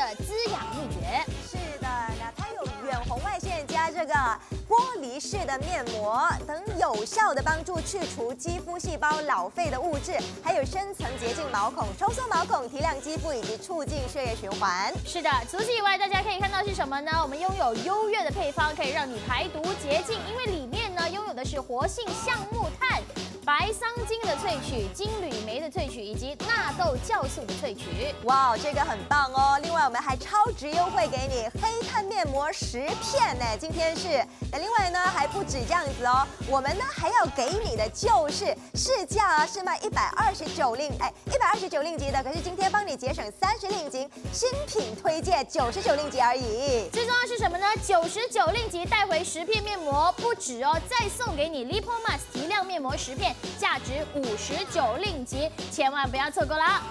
滋养秘诀。 是的，那它有远红外线加这个玻璃式的面膜等，有效的帮助去除肌肤细胞老废的物质，还有深层洁净毛孔、收缩毛孔、提亮肌肤以及促进血液循环。 是的，除此以外，大家可以看到是什么呢？我们拥有优越的配方，可以让你排毒洁净，因为里面呢拥有的是活性橡木炭、白桑精的萃取、金缕梅的萃取以及纳豆酵素的萃取。 哇，这个很棒哦！另外，我们还超值优惠给你黑炭面膜10片呢。今天是，那另外呢还不止这样子哦，我们呢还要给你的就是市价是卖129令吉的，可是今天帮你节省30令吉，新品推荐99令吉而已。 最重要是什么呢？99令吉带回10片面膜，不止哦，再送给你 Lipomas 提亮面膜10片，价值59令吉，千万不要错过啦！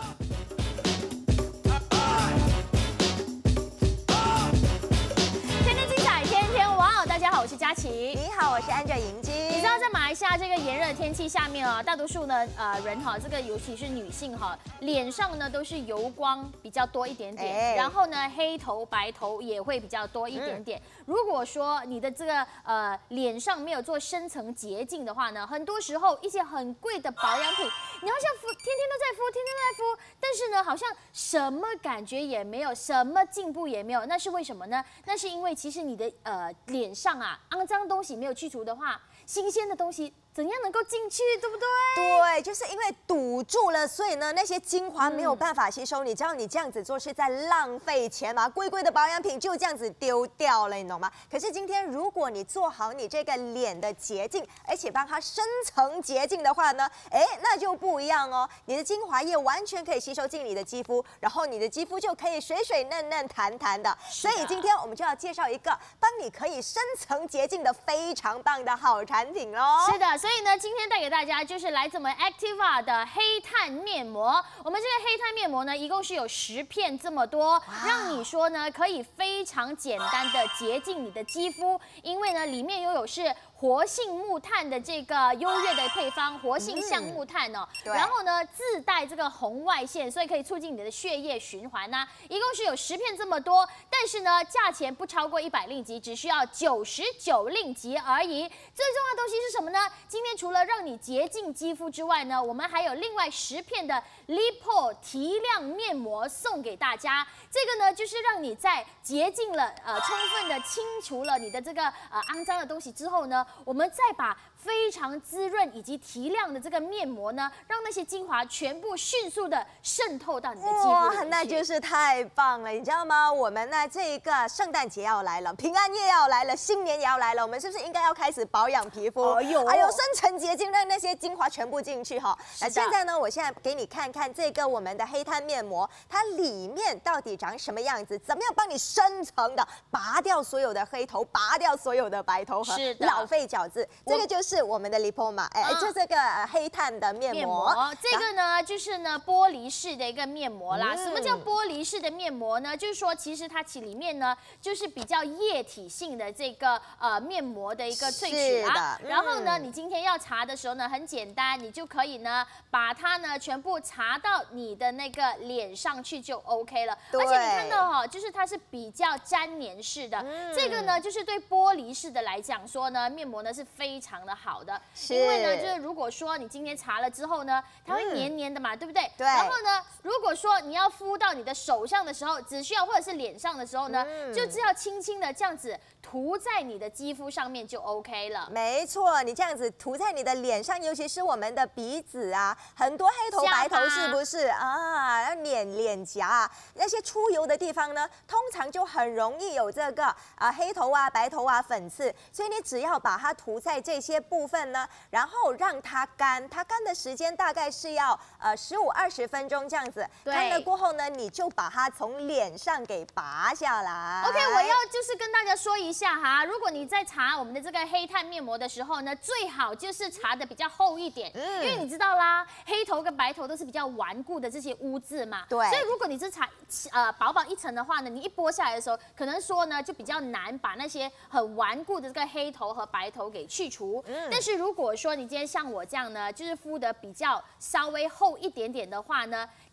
天天精彩，天天哇！大家好，我是佳琪。 你好，我是安哲莹姬。 你知道在马来西亚这个炎热的天气下面啊，大多数呢人哈，这个尤其是女性哈，脸上呢都是油光比较多一点点，然后呢黑头白头也会比较多一点点。如果说你的这个脸上没有做深层洁净的话呢，很多时候一些很贵的保养品，你好像天天都在敷，但是呢好像什么感觉也没有，什么进步也没有，那是为什么呢？那是因为其实你的脸上啊肮脏东西没有去除的话，新鲜的东西怎样能够进去，对不对？ 对，就是因为堵住了，所以呢，那些精华没有办法吸收。你知道你这样子做是在浪费钱吗？贵贵的保养品就这样子丢掉了，你懂吗？可是今天如果你做好你这个脸的洁净，而且帮它深层洁净的话呢，那就不一样哦。你的精华液完全可以吸收进你的肌肤，然后你的肌肤就可以水水嫩嫩、弹弹的。所以今天我们就要介绍一个帮你可以深层洁净的非常棒的好产品哦。 是的，所以呢，今天带给大家就是来自我们 Activa 的黑炭面膜。我们这个黑炭面膜呢，一共是有10片这么多，让你说呢可以非常简单的洁净你的肌肤，因为呢里面拥有是活性木炭的这个优越的配方，活性橡木炭哦，然后呢自带这个红外线，所以可以促进你的血液循环呐。一共是有10片这么多，但是呢价钱不超过100令吉，只需要99令吉而已。最重要的东西是什么呢？今天除了让你洁净肌肤之外呢，我们还有另外10片的 Lipo 提亮面膜送给大家。这个呢就是让你在洁净了充分的清除了你的这个肮脏的东西之后呢，我们再把非常滋润以及提亮的这个面膜呢，让那些精华全部迅速的渗透到你的肌肤里面去。 哇，那就是太棒了，你知道吗？我们呢这个圣诞节要来了，平安夜要来了，新年也要来了，我们是不是应该要开始保养皮肤？还有深层洁净，让那些精华全部进去哈。那现在呢，我现在给你看看这个我们的黑炭面膜，它里面到底长什么样子？怎么样帮你深层的拔掉所有的黑头，拔掉所有的白头和老废角质？这个就是我们的 Lipoma， 就这个黑炭的面膜。 这个呢就是呢玻璃式的一个面膜啦。什么叫玻璃式的面膜呢？就是说其实它里面呢就是比较液体性的这个面膜的一个萃取啊。然后呢，你今天要擦的时候呢，很简单，你就可以呢把它呢全部擦到你的那个脸上去就 OK 了。而且你看到哈，就是它是比较粘黏式的。这个呢就是对玻璃式的来讲说呢，面膜呢是非常的好的。因为呢，就是如果说你今天擦了之后呢，它会黏黏的嘛，对不对？对。然后呢，如果说你要敷到你的手上的时候，只需要或者是脸上的时候呢，就只要轻轻的这样子涂在你的肌肤上面就 OK 了。 没错，你这样子涂在你的脸上，尤其是我们的鼻子啊，很多黑头白头是不是啊？脸颊啊，那些出油的地方呢，通常就很容易有这个黑头啊、白头啊、粉刺，所以你只要把它涂在这些部分呢，然后让它干，它干的时间大概是要15-20分钟这样子。干了过后呢，你就把它从脸上给拔下来。 OK， 我要就是跟大家说一下哈，如果你在擦我们的这个黑炭面膜的时候呢，最好就是擦的比较厚一点，因为你知道啦，黑头跟白头都是比较顽固的这些污渍嘛。对。所以如果你是擦薄薄一层的话呢，你一剥下来的时候，可能说呢就比较难把那些很顽固的这个黑头和白头给去除。但是如果说你今天像我这样呢，就是敷的比较稍微厚一点点的话呢，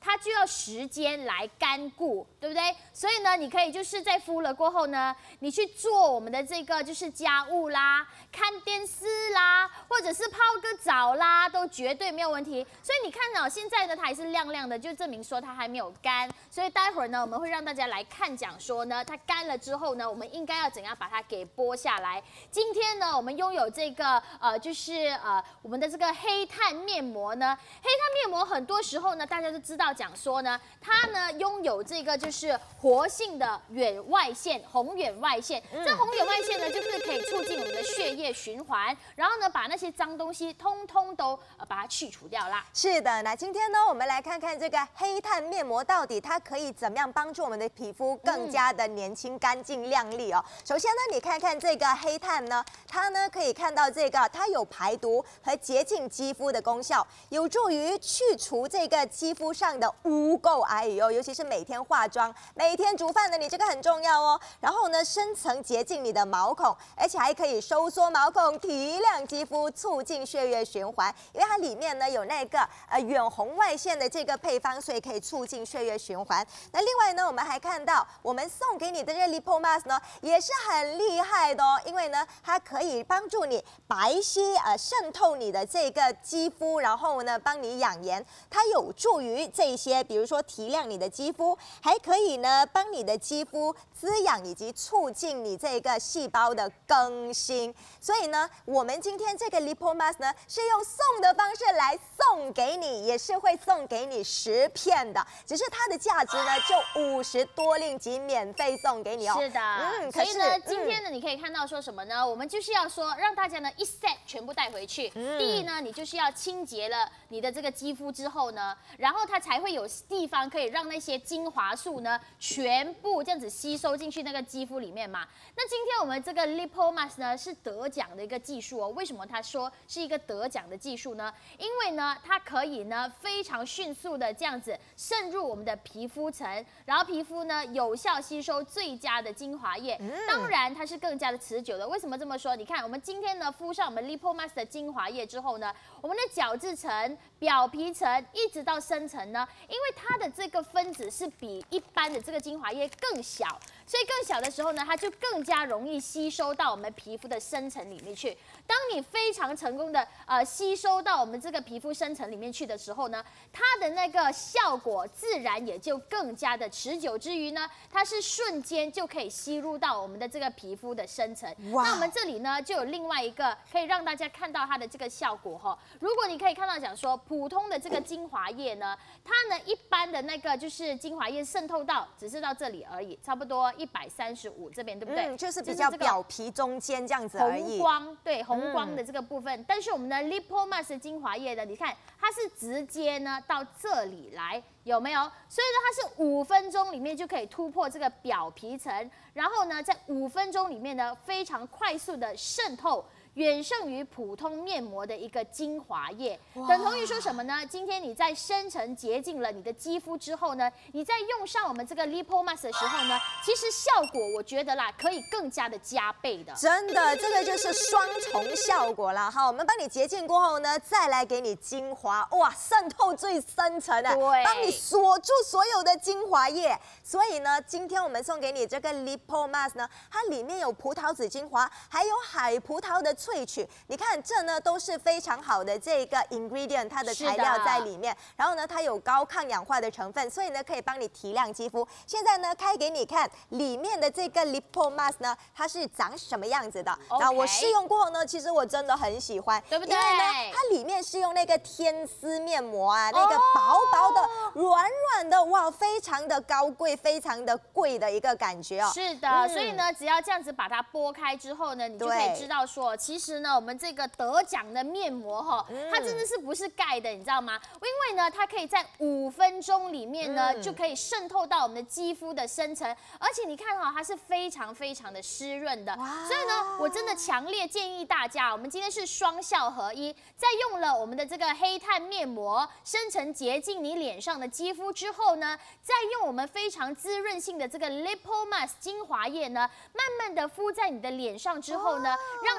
它就要时间来干固，对不对？所以呢，你可以就是在敷了过后呢，你去做我们的这个就是家务啦、看电视啦，或者是泡个澡啦，都绝对没有问题。所以你看到现在呢，它还是亮亮的，就证明说它还没有干。所以待会儿呢，我们会让大家来看讲说呢，它干了之后呢，我们应该要怎样把它给剥下来。今天呢，我们拥有这个我们的这个黑炭面膜呢，黑炭面膜很多时候呢，大家都知道讲说呢，它呢拥有这个就是活性的远外线，红远外线。这红远外线呢，就是可以促进我们的血液循环，然后呢，把那些脏东西通通都把它去除掉啦。是的，那今天呢，我们来看看这个黑炭面膜到底它可以怎么样帮助我们的皮肤更加的年轻、干净、亮丽哦。首先呢，你看看这个黑炭呢，它呢可以看到这个它有排毒和洁净肌肤的功效，有助于去除这个肌肤上的污垢。哎呦，尤其是每天化妆、每天煮饭的你，这个很重要哦。然后呢，深层洁净你的毛孔，而且还可以收缩毛孔、提亮肌肤、促进血液循环。因为它里面呢有那个远红外线的这个配方，所以可以促进血液循环。那另外呢，我们还看到我们送给你的这个 Lipo Mask 呢，也是很厉害的哦。因为呢，它可以帮助你白皙渗透你的这个肌肤，然后呢帮你养颜。它有助于这些，比如说提亮你的肌肤，还可以呢帮你的肌肤滋养以及促进你这个细胞的更新。所以呢，我们今天这个 Lipo Mask 呢是用送的方式来送给你，也是会送给你10片的，只是它的价值呢就50多令吉，免费送给你哦。是的，所以呢，今天呢你可以看到说什么呢？我们就是要说让大家呢一 set 全部带回去。第一呢，你就是要清洁了你的这个肌肤之后呢，然后它才会有地方可以让那些精华素呢全部这样子吸收进去那个肌肤里面嘛。那今天我们这个 Lipo Mask 呢是得奖的一个技术哦。为什么他说是一个得奖的技术呢？因为呢，它可以呢非常迅速的这样子渗入我们的皮肤层，然后皮肤呢有效吸收最佳的精华液。当然它是更加的持久的。为什么这么说？你看我们今天呢敷上我们 Lipo Mask 的精华液之后呢，我们的角质层、表皮层一直到深层呢，因为它的这个分子是比一般的这个精华液更小，所以更小的时候呢，它就更加容易吸收到我们皮肤的深层里面去。当你非常成功的吸收到我们这个皮肤深层里面去的时候呢，它的那个效果自然也就更加的持久之余呢，它是瞬间就可以吸入到我们的这个皮肤的深层。那我们这里呢就有另外一个可以让大家看到它的这个效果哈。如果你可以看到讲说普通的这个精华液呢，它呢一般的那个就是精华液渗透到只是到这里而已，差不多135这边，对不对？就是比较表皮中间这样子而已。红光，对，红光的这个部分。但是我们的 Lipo Mask 精华液呢，你看它是直接呢到这里来，有没有？所以呢，它是5分钟里面就可以突破这个表皮层，然后呢，在5分钟里面呢，非常快速的渗透。远胜于普通面膜的一个精华液，等同于说什么呢？今天你在深层洁净了你的肌肤之后呢，你在用上我们这个 Lipo Mask 的时候呢，其实效果我觉得啦，可以更加的加倍的。真的，这个就是双重效果啦。好，我们帮你洁净过后呢，再来给你精华，哇，渗透最深层的，对，帮你锁住所有的精华液。所以呢，今天我们送给你这个 Lipo Mask 呢，它里面有葡萄籽精华，还有海葡萄的萃取，你看这呢都是非常好的这个 ingredient， 它的材料在里面。然后呢，它有高抗氧化的成分，所以呢可以帮你提亮肌肤。现在呢开给你看里面的这个 Lipo Mask 呢，它是长什么样子的。那我试用过后呢，其实我真的很喜欢，对不对？因为呢，它里面是用那个天丝面膜啊，那个薄薄的、软软的，哇，非常的高贵，非常的贵的一个感觉哦。是的，所以呢，只要这样子把它剥开之后呢，你就可以知道说，其实呢，我们这个得奖的面膜哈，它真的是不是盖的，你知道吗？因为呢，它可以在5分钟里面呢，就可以渗透到我们的肌肤的深层，而且你看哈，它是非常非常的湿润的。所以呢，我真的强烈建议大家，我们今天是双效合一，在用了我们的这个黑炭面膜深层洁净你脸上的肌肤之后呢，再用我们非常滋润性的这个 Lipo Mask 精华液呢，慢慢的敷在你的脸上之后呢，让它的精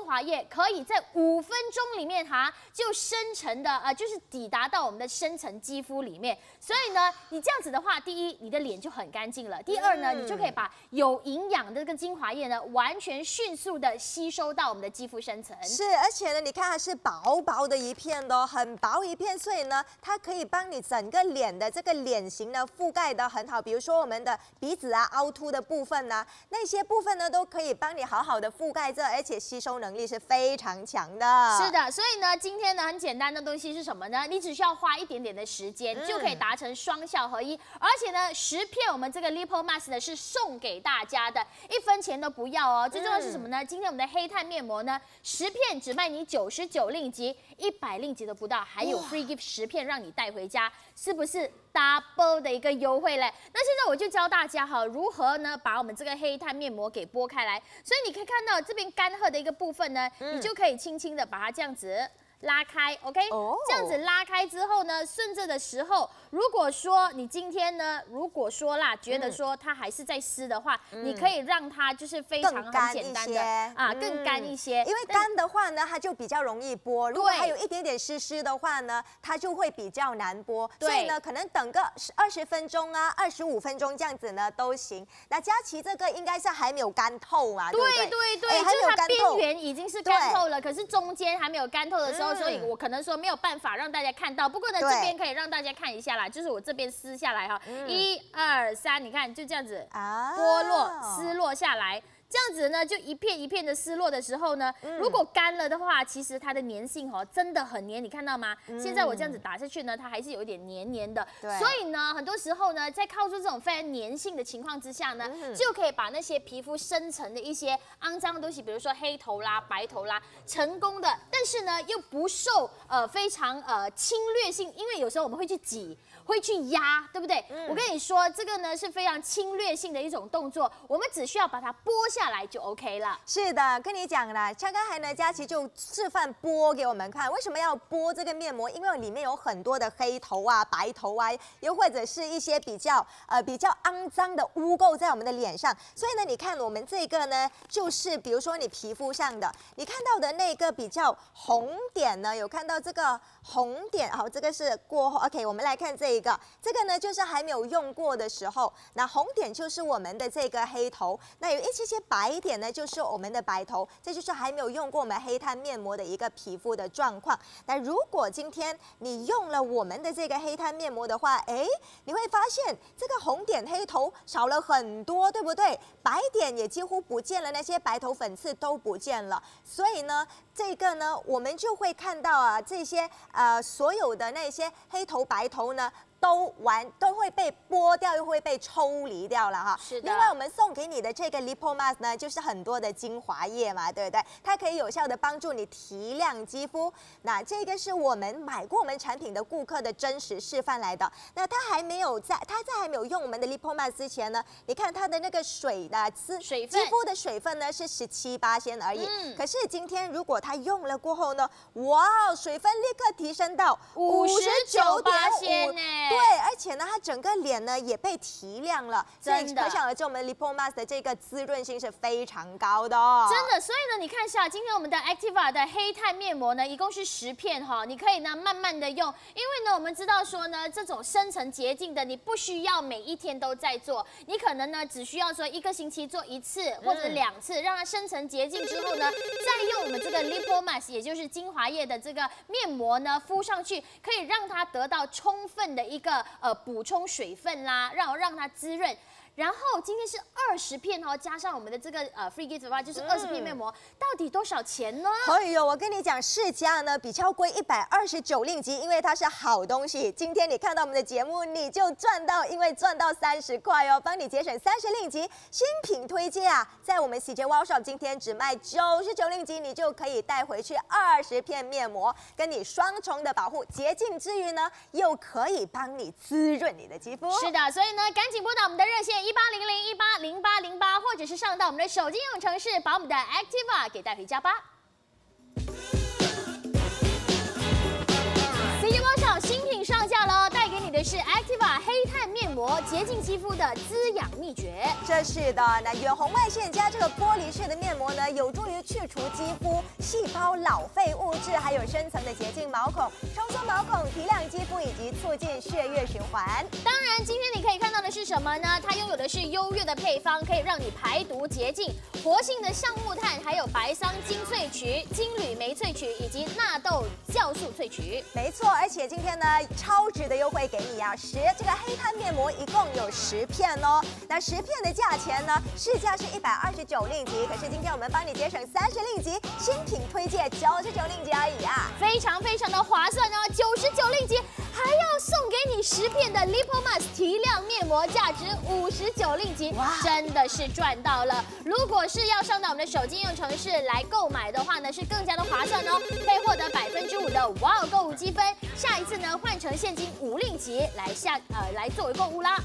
精华液可以在5分钟里面就生成的就是抵达到我们的深层肌肤里面。所以呢，你这样子的话，第一，你的脸就很干净了；第二呢，你就可以把有营养的这个精华液呢，完全迅速的吸收到我们的肌肤深层。 是，而且呢，你看它是薄薄的一片的哦，很薄一片，所以呢，它可以帮你整个脸的这个脸型呢覆盖得很好。比如说我们的鼻子凹凸的部分那些部分呢都可以帮你好好的覆盖着，而且吸收能力是非常强的。 是的，所以呢，今天呢很简单的东西是什么呢？你只需要花一点点的时间，就可以达成双效合一。而且呢，10片我们这个 Lipo Mask 呢是送给大家的，1分钱都不要哦。最重要是什么呢？今天我们的黑炭面膜呢，10片只卖你99令吉，100令吉都不到，还有 free gift 10片让你带回家，是不是 double 的一个优惠嘞？那现在我就教大家如何呢把我们这个黑炭面膜给剥开来。所以你可以看到这边干涸的一个部分呢，你就可以轻轻的把它这样子拉开 ，OK？ 这样子拉开之后呢，顺着的时候，如果说你今天呢，觉得说它还是在湿的话，你可以让它就是非常很简单的更干一些。 因为干的话呢，它就比较容易剥；如果还有一点点湿的话呢，它就会比较难剥。所以呢，可能等个20分钟25分钟这样子呢都行。那佳琪这个应该是还没有干透嘛，对不对？ 对，就是它边缘已经是干透了，可是中间还没有干透的时候。所以我可能说没有办法让大家看到，不过呢，这边可以让大家看一下啦，就是我这边撕下来1、2、3，你看就这样子剥落、撕落下来。这样子呢，就一片一片的撕落的时候呢，如果干了的话，其实它的粘性真的很黏，你看到吗？现在我这样子打下去呢，它还是有一点黏黏的。所以呢，很多时候呢，在靠住这种非常粘性的情况之下呢，就可以把那些皮肤深层的一些肮脏的东西，比如说黑头啦、白头啦，成功的，但是呢又不受非常侵略性，因为有时候我们会去挤。会去压，对不对？我跟你说，这个呢是非常侵略性的一种动作，我们只需要把它剥下来就 OK 了。 是的，跟你讲啦，像刚才呢，佳琪就示范剥给我们看。为什么要剥这个面膜？因为里面有很多的黑头白头又或者是一些比较肮脏的污垢在我们的脸上。所以呢，你看我们这个呢，就是比如说你皮肤上的，你看到的那个比较红点呢，有看到这个红点，好，这个是过后 ，OK， 我们来看这个呢就是还没有用过的时候，那红点就是我们的这个黑头，那有一些白点呢就是我们的白头，这就是还没有用过我们黑炭面膜的一个皮肤的状况。那如果今天你用了我们的这个黑炭面膜的话，你会发现这个红点黑头少了很多，对不对？白点也几乎不见了，那些白头粉刺都不见了。所以呢，这个呢我们就会看到这些所有的那些黑头白头呢都会被剥掉，又会被抽离掉了哈。 是的。 另外，我们送给你的这个 Lipo Mask 呢，就是很多的精华液嘛，对不对？它可以有效的帮助你提亮肌肤。那这个是我们买过我们产品的顾客的真实示范来的。那他在还没有用我们的 Lipo Mask 之前呢，你看它的那个水肤的水分呢是17%而已。可是今天如果他用了过后呢，哇，水分立刻提升到59.5%呢。对，而且呢，它整个脸呢也被提亮了，所以可想而知，我们 Lipo Mask 的这个滋润性是非常高的哦。 真的，所以呢，你看一下，今天我们的 Activa 的黑炭面膜呢，一共是10片你可以呢慢慢的用，因为呢，我们知道说呢，这种深层洁净的，你不需要每一天都在做，你可能呢只需要说1个星期做1次或者2次，让它深层洁净之后呢，再用我们这个 Lipo Mask， 也就是精华液的这个面膜呢敷上去，可以让它得到充分的一个补充水分啦，让它滋润。然后今天是20片加上我们的这个free gift 的话，就是20片面膜，到底多少钱呢？ 哎呦，我跟你讲，市价呢比较贵129令吉，因为它是好东西。今天你看到我们的节目，你就赚到，因为赚到30块哦，帮你节省30令吉。新品推荐在我们CJ Wow Shop 今天只卖99令吉，你就可以带回去20片面膜，跟你双重的保护，洁净之余呢，又可以帮你滋润你的肌肤。 是的，所以呢，赶紧拨打我们的热线1800180808，或者是上到我们的手机应用程式，把我们的 Activa 给带回家吧。CJ Wow Shop 新品上架了，带给你的是 Activa 黑炭面膜。 膜，洁净肌肤的滋养秘诀。 这是的，那远红外线加这个玻璃式的面膜呢，有助于去除肌肤细胞老废物质，还有深层的洁净毛孔、收缩毛孔、提亮肌肤以及促进血液循环。 当然，今天你可以看到的是什么呢？它拥有的是优越的配方，可以让你排毒洁净，活性的橡木炭，还有白桑精萃取、金缕梅萃取以及纳豆酵素萃取。 没错，而且今天呢，超值的优惠给你啊！这个黑炭面膜一共有10片哦。那10片的价钱呢，市价是129令吉，可是今天我们帮你节省30令吉，新品推荐99令吉而已啊， 非常的划算哦，99令吉，还要送给你10片的 Lipomas 提亮面膜，价值59令吉，真的是赚到了。如果是要上到我们的手机应用程式来购买的话呢，是更加的划算哦，可以获得5%的哇购物积分。下一次呢，换成现金5令吉来作为购物啦。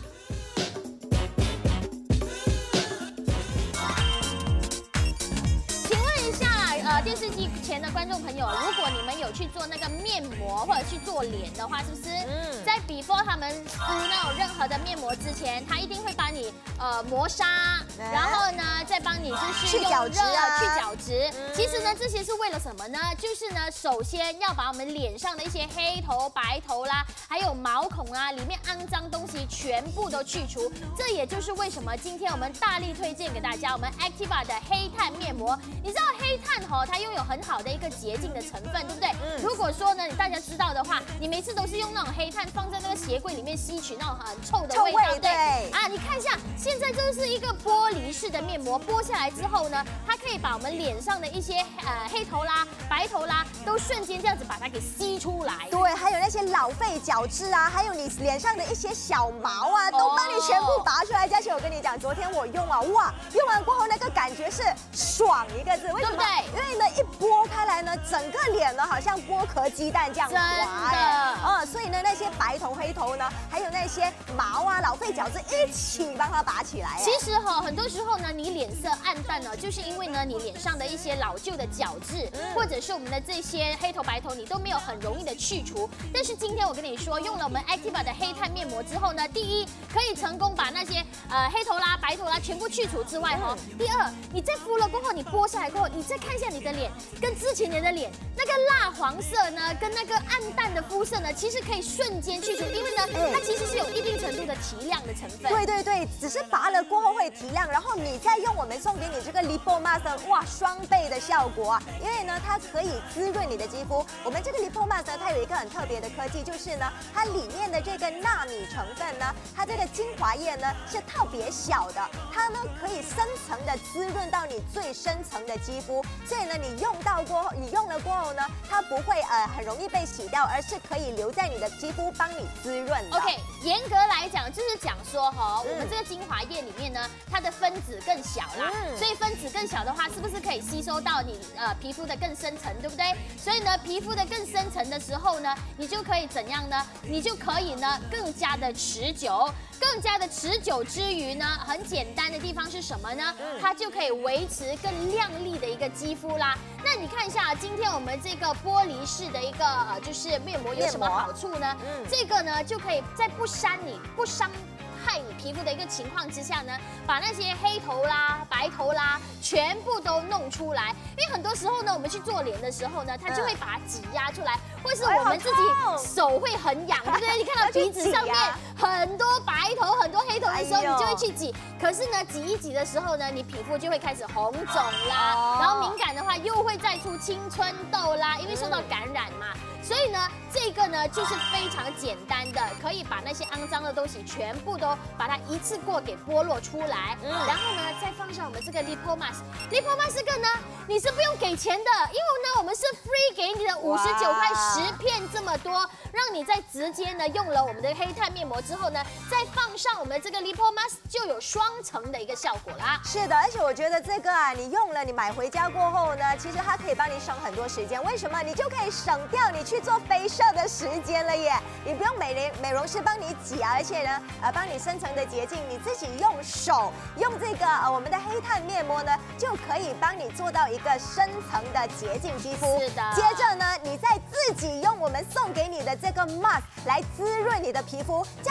电视机前的观众朋友，如果你们有去做那个面膜或者去做脸的话，是不是？在 before 他们敷那种任何的面膜之前，他一定会把你磨砂，然后呢再帮你就是用热去角质。其实呢，这些是为了什么呢？就是呢，首先要把我们脸上的一些黑头、白头啦，还有毛孔啊，里面肮脏东西全部都去除。这也就是为什么今天我们大力推荐给大家我们 Activa 的黑炭面膜。你知道黑炭它拥有很好的一个洁净的成分，对不对？如果说呢，大家知道的话，你每次都是用那种黑炭放在那个鞋柜里面吸取那种很臭的味道，对啊，你看一下，现在这是一个玻璃式的面膜，剥下来之后呢，它可以把我们脸上的一些黑头啦、白头啦，都瞬间这样子把它给吸出来。对， 还有那些老废角质啊，还有你脸上的一些小毛啊，都帮你全部拔出来。佳琪，我跟你讲，昨天我用啊，哇，用完过后那个感觉是爽一个字，为什么？因为呢，一剥开来呢，整个脸呢好像剥壳鸡蛋这样滑，所以呢，那些白头黑头呢，还有那些毛啊、老废角质一起帮它拔起来。 其实很多时候呢，你脸色暗淡呢，就是因为呢，你脸上的一些老旧的角质，或者是我们的这些黑头白头，你都没有很容易的去除。但是今天我跟你说，用了我们 Activa 的黑炭面膜之后呢，第一可以成功把那些黑头啦、白头啦全部去除之外第二，你在敷了过后，你剥下来过后，你再看一下你的脸，跟之前你的脸那个蜡黄色呢，跟那个暗淡的肤色呢，其实可以瞬间去除，因为呢，它其实是有一定程度的提亮的成分。 对，只是拔了过后会提亮，然后你再用我们送给你这个 Lipomas， 哇，双倍的效果啊！因为呢，它可以滋润你的肌肤。我们这个 Lipomas 呢，它有一个很特别的科技，就是呢，它里面的这个纳米成分呢，它这个精华液呢是特别小的，它呢可以深层的滋润到你最深层的肌肤，所以呢，你用了过后呢，它不会很容易被洗掉，而是可以留在你的肌肤帮你滋润的。 OK， 严格来讲就是讲说我们这个精华液里面呢，它的分子更小啦，所以分子更小的话，是不是可以吸收到你皮肤的更深层，对不对？所以呢，皮肤的更深层的时候呢，你就可以怎样呢？你就可以呢更加的持久。更加的持久之余呢，很简单的地方是什么呢？它就可以维持更亮丽的一个肌肤啦。那你看一下，今天我们这个玻璃式的一个就是面膜有什么好处呢？这个呢就可以在不伤害你皮肤的一个情况之下呢，把那些黑头啦、白头啦全部都弄出来。因为很多时候呢，我们去做脸的时候呢，它就会把它挤压出来，或是我们自己手会很痒，对不对？你看到鼻子上面很多白头、很多黑头的时候，你就会去挤。可是呢，挤一挤的时候呢，你皮肤就会开始红肿啦，然后敏感的话又会再出青春痘啦，因为受到感染嘛。所以呢，这个呢就是非常简单的，可以把那些肮脏的东西全部都把它一次过给剥落出来，然后呢再放上我们这个 Lipomas 这个呢，你是不用给钱的，因为呢我们是 free 给你的59块10片这么多，让你在直接呢用了我们的黑炭面膜之后呢，再放上我们这个 Lipomas 就有双层的一个效果啦。 是的，而且我觉得这个啊，你用了，你买回家过后呢，其实它可以帮你省很多时间。为什么？你就可以省掉你去做飞射的时间了耶！你不用美容师帮你挤啊，而且呢，帮你深层的洁净，你自己用手用这个我们的黑炭面膜呢，就可以帮你做到一个深层的洁净肌肤。 是的。 接着呢，你再自己用我们送给你的这个 mask 来滋润你的皮肤，这样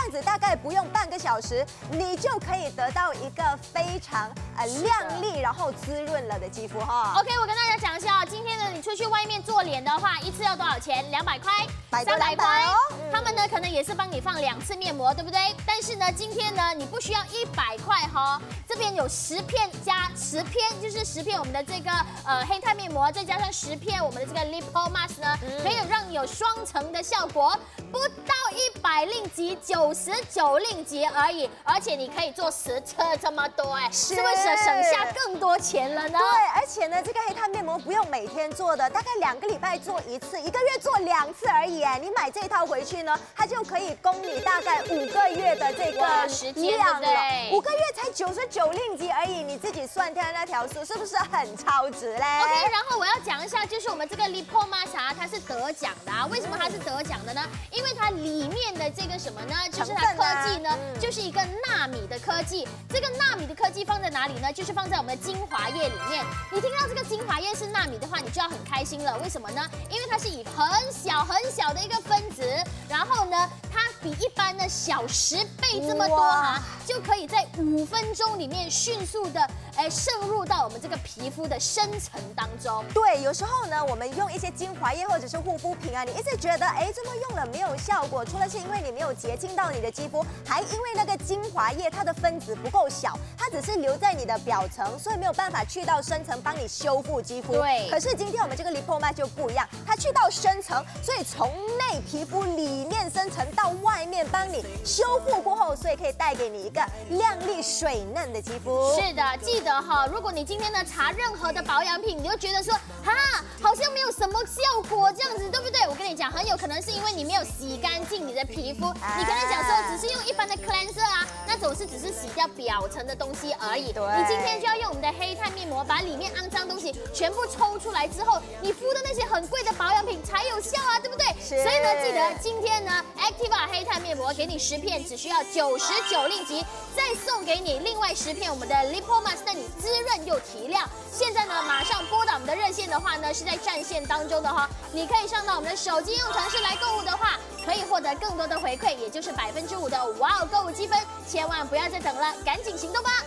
样子大概不用半个小时，你就可以得到一个非常亮丽然后滋润了的肌肤哈。 OK， 我跟大家讲一下，今天呢你出去外面做脸的话，一次要多少钱？200块、300块哦。他们呢可能也是帮你放2次面膜，对不对？但是呢，今天呢你不需要100块哈，这边有10片加10片，就是10片我们的这个黑炭面膜，再加上10片我们的这个 Lipo Mask 呢，可以让你有双层的效果，不到100令吉，99令吉而已，而且你可以做10次这么多，哎，是不是省下更多钱了呢？ 对，而且呢，这个黑炭面膜不用每天做的，大概2个礼拜做1次，1个月做2次而已，哎，你买这一套回去呢，它就可以供你大概5个月的这个时间量了 ，5 个月才99令吉而已，你自己算掉那条数，是不是很超值嘞 ？OK， 然后我要讲一下，就是我们这个 Lipo Mask 啊，它是得奖的啊。为什么它是得奖的呢？因为它里面的这个什么呢？就是它科技呢，就是一个纳米的科技。这个纳米的科技放在哪里呢？就是放在我们的精华液里面。你听到这个精华液是纳米的话，你就要很开心了。为什么呢？因为它是以很小的一个分子，然后呢，它比一般的小10倍这么多哈，就可以在5分钟里面迅速的渗入到我们这个皮肤的深层当中。 对，有时候呢，我们用一些精华液或者是护肤品啊，你一直觉得这么用了没有效果，除了是因为你没有洁净到你的肌肤，还因为那个精华液它的分子不够小，它只是留在你的表层，所以没有办法去到深层帮你修复肌肤。 对。 可是今天我们这个 Lipo Mask 就不一样，它去到深层，所以从内皮肤里面深层到外面帮你修复过后，所以可以带给你一个亮丽水嫩的肌肤。 是的，记得哈，如果你今天呢擦任何的保养品，你就觉得说好像没有什么效果这样子，对不对？我跟你讲，很有可能是因为你没有洗干净你的皮肤。你跟他讲说，只是用一般的 cleanser 啊，那种是只是洗掉表层的东西而已。你今天就要用我们的黑炭面膜，把里面肮脏东西全部抽出来之后，你敷的那些很贵的保养品才有效啊，对不对？所以呢，记得今天呢 ，Activa 黑炭面膜给你10片，只需要99令吉，再送给你另外10片我们的 Lipo Mask， 让你滋润又提亮。现在呢，马上拨打我们的热线的话呢，是在战线当中的哈，你可以上到我们的手机用程式来购物的话，可以获得更多的回馈，也就是5%的哇哦购物积分，千万不要再等了，赶紧行动吧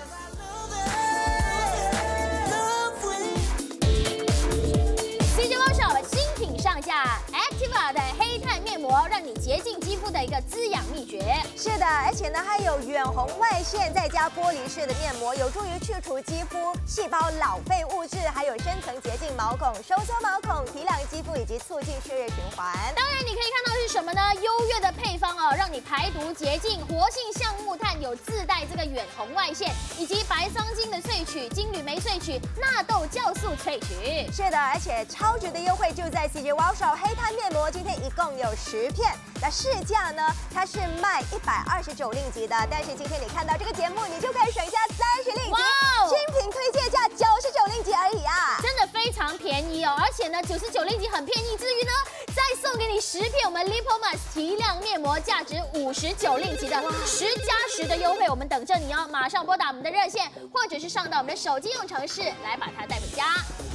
！CJ 猫手新品上架 ，Activa 的黑炭面膜，让你洁净肌肤的一个滋养秘诀。 是的，而且呢，它有远红外线再加玻璃式的面膜，有助于去除肌肤细胞老废物质，还有深层洁净毛孔、收缩毛孔、提亮肌肤以及促进血液循环。 当然，你可以看到是什么呢？优越的配方哦，让你排毒洁净，活性橡木炭有自带这个远红外线，以及白桑精的萃取、金缕梅萃取、纳豆酵素萃取。 是的，而且超值的优惠就在 CJ 猫手黑炭面膜，今天一共有10片。那市价呢，它是卖129令吉的，但是今天你看到这个节目，你就可以省下30令吉，新品推荐价99令吉而已啊， 真的非常便宜哦！而且呢，99令吉很便宜之余呢，再送给你10片我们 Lipo Mask 提亮面膜，价值59令吉的10+10的优惠，我们等着你哦！马上拨打我们的热线，或者是上到我们的手机用程式来把它带回家。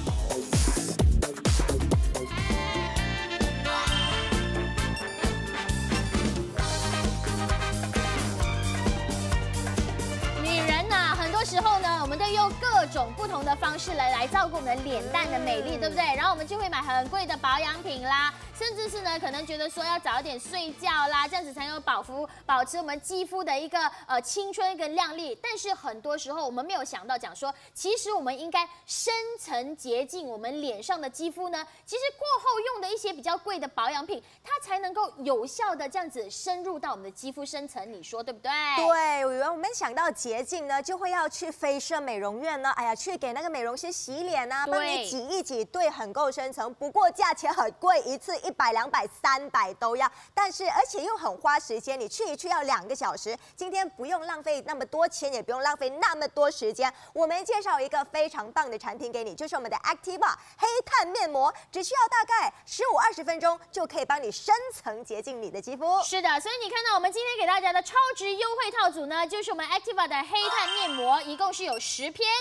时候呢，我们都用各种不同的方式来照顾我们的脸蛋的美丽，对不对？然后我们就会买很贵的保养品啦，甚至是呢，可能觉得说要早一点睡觉啦，这样子才能保持我们肌肤的一个青春跟亮丽。但是很多时候我们没有想到讲说，其实我们应该深层洁净我们脸上的肌肤呢。其实过后用的一些比较贵的保养品，它才能够有效的这样子深入到我们的肌肤深层，你说对不对？ 对，我们想到洁净呢，就会要去飞射美容院呢，去给那个美容师洗脸啊，帮你挤一挤，对，很够深层。不过价钱很贵，一次100、200、300都要，但是而且又很花时间，你去一去要2个小时。今天不用浪费那么多钱，也不用浪费那么多时间，我们介绍一个非常棒的产品给你，就是我们的 Activa 黑炭面膜，只需要大概15、20分钟就可以帮你深层洁净你的肌肤。 是的，所以你看到我们今天给大家的超值优惠套组呢，就是我们 Activa 的黑炭面膜，一共是有10片，但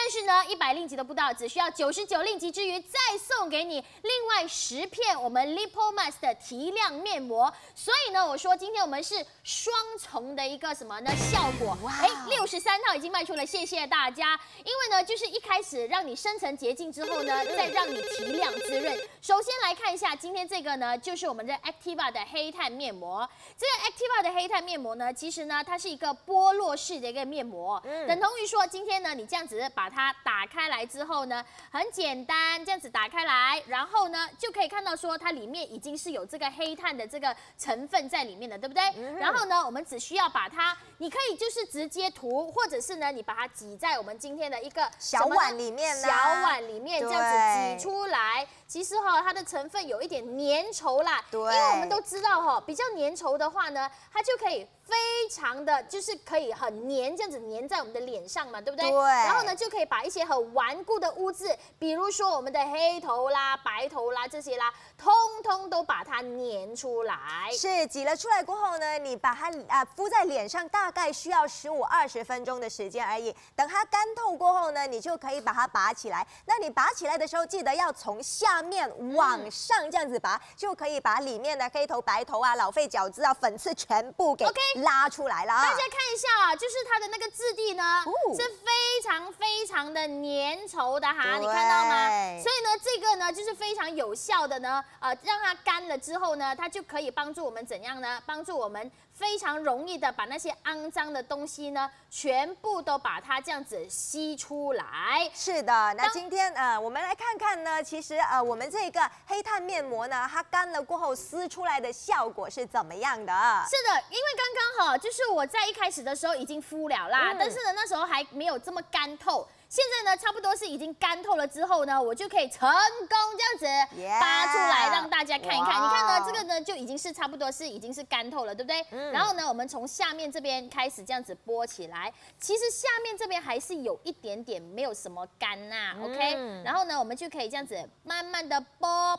但是呢，100令吉都不到，只需要99令吉之余，再送给你另外10片我们 Lipomas 的提亮面膜。所以呢，我说今天我们是双重的一个什么呢效果？哎，63套已经卖出了，谢谢大家。因为呢，就是一开始让你深层洁净之后呢，再让你提亮滋润。首先来看一下今天这个呢，就是我们的 Activa 的黑炭面膜。这个 Activa 的黑炭面膜呢，其实呢，它是一个剥落式的一个面膜，等同于说今天呢，你这样子把它打开来之后呢，很简单，这样子打开来，然后呢，就可以看到说它里面已经是有这个黑炭的这个成分在里面的，对不对？然后呢，我们只需要把它，你可以就是直接涂，或者是呢，你把它挤在我们今天的一个小碗里面， 小碗里面这样子挤出来。其实它的成分有一点粘稠啦， 对， 因为我们都知道比较粘稠的话呢，它就可以非常的就是可以很粘，这样子粘在我们的脸上嘛，对不对？ 对。 然后呢，就可以把一些很顽固的污渍，比如说我们的黑头啦、白头啦这些啦，通通都把它粘出来。 是挤了出来过后呢，你把它敷在脸上，大概需要15-20分钟的时间而已。等它干透过后呢，你就可以把它拔起来。那你拔起来的时候，记得要从下面往上这样子拔，就可以把里面的黑头、白头啊、老废角质啊、粉刺全部给拉出来了。 大家看一下啊，就是它的那个质地呢，是非常非常的粘稠的哈，你看到吗？所以呢，这个呢就是非常有效的呢，让它干了之后呢，它就可以帮助我们怎样呢？帮助我们非常容易的把那些肮脏的东西呢，全部都把它这样子吸出来。 是的，那今天我们来看看呢，其实我们这个黑炭面膜呢，它干了过后撕出来的效果是怎么样的？ 是的，因为刚刚就是我在一开始的时候已经敷了啦，但是呢那时候还没有这么干透。现在呢，差不多是已经干透了之后呢，我就可以成功这样子拔出来，让大家看一看。你看呢，这个呢就已经是差不多是已经是干透了，对不对？然后呢，我们从下面这边开始这样子拨起来，其实下面这边还是有一点点没有什么干呐，OK？然后呢，我们就可以这样子慢慢的拨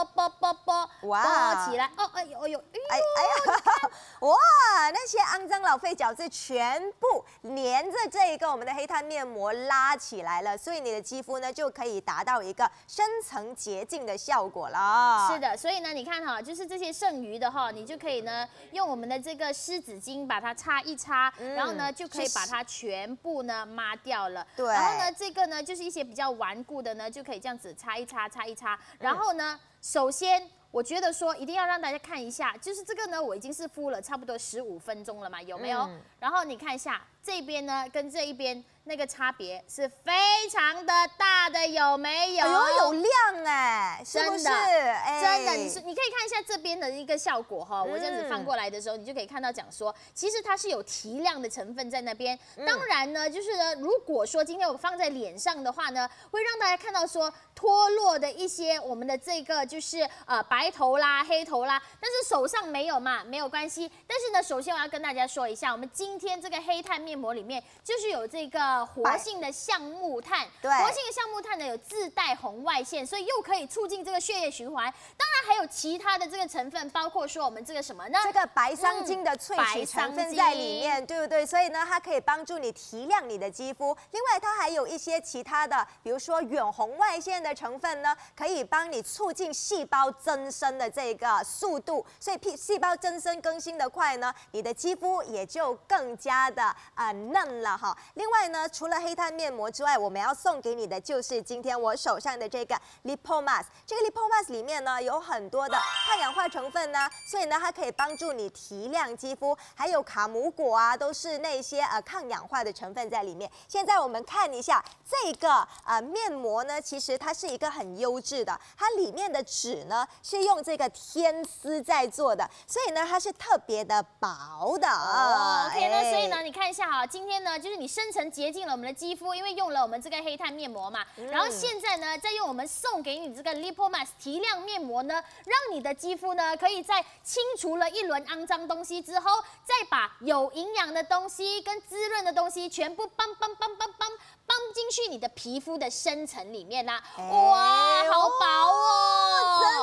起来。哦，哎呦， 哇，那些肮脏老废角质全部粘着这个我们的黑炭面膜拉起来了，所以你的肌肤呢就可以达到一个深层洁净的效果了。 是的，所以呢，你看就是这些剩余的你就可以呢用我们的这个湿纸巾把它擦一擦，然后呢就可以把它全部呢抹掉了。 对。 然后呢，这个呢就是一些比较顽固的呢，就可以这样子擦一擦。然后呢，首先我觉得说一定要让大家看一下，就是这个呢，我已经是敷了差不多15分钟了嘛，有没有？然后你看一下这边呢，跟这一边那个差别是非常的大的，有没有？ 有亮哎，是不是？ 真的，你可以看一下这边的一个效果我这样子放过来的时候，你就可以看到讲说，其实它是有提亮的成分在那边。当然呢，就是呢，如果说今天我放在脸上的话呢，会让大家看到说脱落的一些我们的这个就是白头啦、黑头啦，但是手上没有嘛，没有关系。但是呢，首先我要跟大家说一下，我们今天这个黑炭面膜里面就是有这个活性的橡木炭， 对， 活性的橡木炭呢有自带红外线，所以又可以促进这个血液循环。当然还有其他的这个成分，包括说我们这个什么呢？ 这个白桑精的萃取成分在里面，对不对？所以呢，它可以帮助你提亮你的肌肤。另外，它还有一些其他的，比如说远红外线的成分呢，可以帮你促进细胞增生的这个速度。所以细胞增生更新的快呢，你的肌肤也就更加的嫩了哈。另外呢，除了黑炭面膜之外，我们要送给你的就是今天我手上的这个 Lipomas。这个 Lipomas 里面呢有很多的抗氧化成分呢，所以呢它可以帮助你提亮肌肤，还有卡姆果啊，都是那些抗氧化的成分在里面。现在我们看一下这个面膜呢，其实它是一个很优质的，它里面的纸呢是用这个天丝在做的，所以呢它是特别的薄的。 OK， 那所以呢，你看一下今天呢就是你深层洁净了我们的肌肤，因为用了我们这个黑炭面膜嘛，然后现在呢再用我们送给你这个 Lipomas 提亮面膜呢，让你的肌肤呢可以在清除了一轮肮脏东西之后，再把有营养的东西跟滋润的东西全部帮进去你的皮肤的深层里面啦。哇，好薄哦， 真的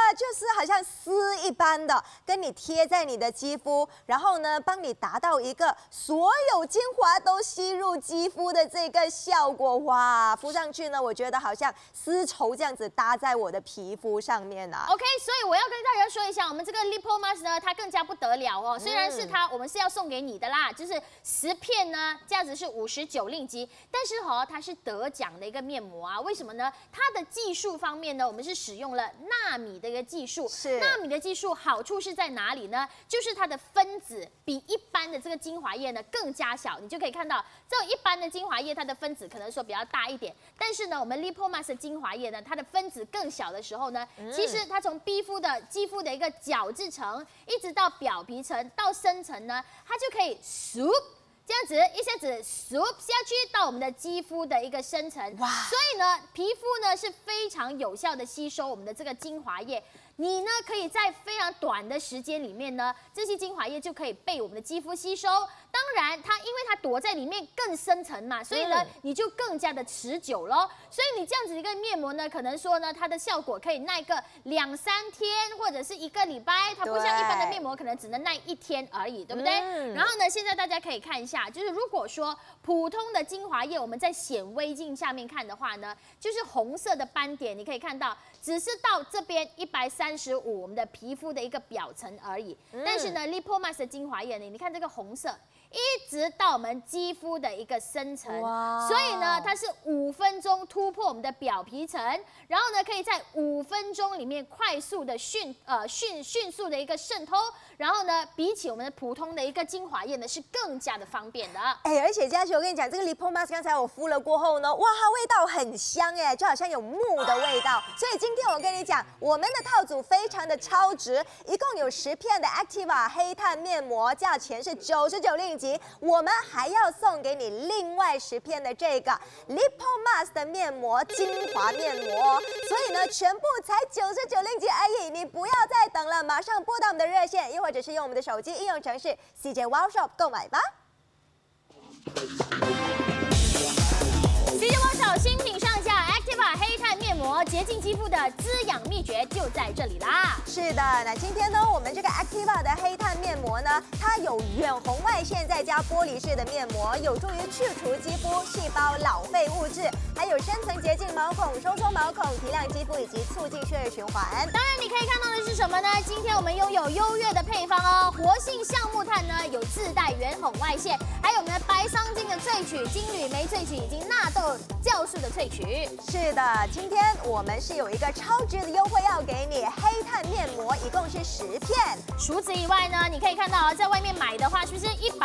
就是好像丝一般的，跟你贴在你的肌肤，然后呢，帮你达到一个所有精华都吸入肌肤的这个效果。哇，敷上去呢，我觉得好像丝绸这样子搭在我的皮肤上面啊。 OK， 所以我要跟大家说一下，我们这个 Lipo Mask 呢，它更加不得了哦。虽然是我们是要送给你的啦，就是10片呢，价值是59令吉，但是它是得奖的一个面膜啊。为什么呢？它的技术方面呢，我们是使用了纳米的一个技术。是纳米的技术好处是在哪里呢？就是它的分子比一般的这个精华液呢更加小。你就可以看到，这一般的精华液它的分子可能说比较大一点，但是呢，我们 Lipo Mask 精华液呢，它的分子更小的时候呢，其实它从肌肤的一个角质层，一直到表皮层到深层呢，它就可以这样子一下子下去到我们的肌肤的一个深层，所以呢，皮肤呢是非常有效的吸收我们的这个精华液。你呢可以在非常短的时间里面呢，这些精华液就可以被我们的肌肤吸收。当然，因为它躲在里面更深层嘛，所以呢你就更加的持久咯。所以你这样子一个面膜呢，可能说呢它的效果可以耐个2、3天或者是1个礼拜，它不像一般的面膜可能只能耐1天而已，对不对？然后呢，现在大家可以看一下，就是如果说普通的精华液，我们在显微镜下面看的话呢，就是红色的斑点，你可以看到只是到这边135我们的皮肤的一个表层而已。但是呢 ，Lipo Mask 的精华液呢，你看这个红色，一直到我们肌肤的一个深层，所以呢，它是5分钟突破我们的表皮层，然后呢，可以在5分钟里面快速的迅速的一个渗透，然后呢，比起我们的普通的一个精华液呢，是更加的方便的。 而且佳琪，我跟你讲，这个 Lipo Mask 刚才我敷了过后呢，哇，它味道很香就好像有木的味道。所以今天我跟你讲，我们的套组非常的超值，一共有10片的 Activa 黑炭面膜，价钱是99令吉，我们还要送给你另外10片的这个 Lipo Mask 的面膜精华面膜，所以呢，全部才99令吉而已，你不要再等了，马上拨打我们的热线，又或者是用我们的手机应用程式 CJ Wow Shop 购买吧。CJ Wow Shop 新品上架 Activa 黑炭面膜，洁净肌肤的滋养秘诀就在这里啦。是的，那今天呢，我们这个 Activa 的黑炭面膜呢，它有远红外线再加玻璃式的面膜，有助于去除肌肤细胞老废物质，还有深层洁净毛孔、收缩毛孔、提亮肌肤以及促进血液循环。当然，你可以看到的是什么呢？今天我们拥有优越的配方哦，活性橡木炭呢有自带远红外线，还有我们的白桑精的萃取、金缕梅萃取以及纳豆酵素的萃取。是的，今天我们是有一个超值的优惠要给你，黑炭面膜一共是10片。除此以外呢，你可以看到在外面买的话，是不是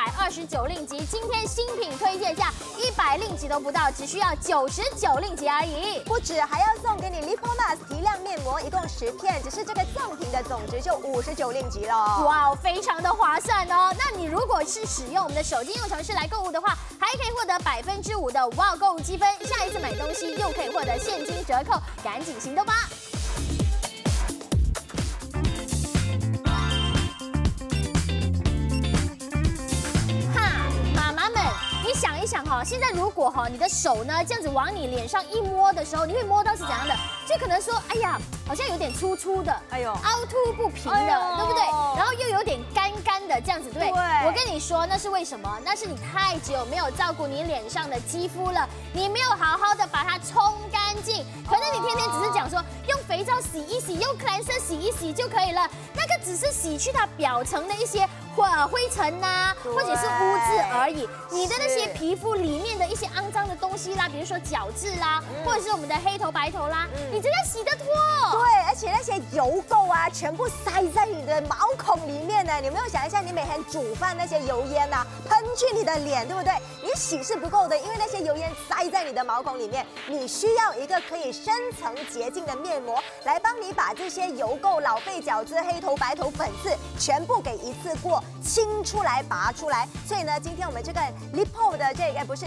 129令吉？今天新品推荐价100令吉都不到，只需要99令吉而已。不止，还要送给你 Lipo Mask 提亮面膜，一共10片，只是这个赠品的总值就59令吉了。哇，非常的划算哦。那你如果是使用我们的手机应用程式来购物的话，还可以获得5%的哇购物积分，下一次买东西又可以获得现金折扣，赶紧行动吧！想一想现在如果你的手呢这样子往你脸上一摸的时候，你会摸到是怎样的？就可能说，哎呀，好像有点粗粗的，凹凸不平的，对不对？然后又有点干干的这样子，对不对？我跟你说，那是为什么？那是你太久没有照顾你脸上的肌肤了，你没有好好的把它冲干净。可能你天天只是讲说用肥皂洗一洗，用克兰色洗一洗就可以了，那个只是洗去它表层的一些灰尘呐，或者是污渍而已。你的那些皮肤里面的一些肮脏的东西啦，比如说角质啦，或者是我们的黑头白头啦，你真的洗得脱。对，而且那些油垢啊，全部塞在你的毛孔里面呢。你有没有想一下，你每天煮饭那些油烟啊，喷去你的脸，对不对？你洗是不够的，因为那些油烟塞在你的毛孔里面，你需要一个可以深层洁净的面膜来帮你把这些油垢、老废角质、黑头白头粉刺全部给一次过清出来、拔出来。所以呢，今天我们这个 Lipo 的这个不是这个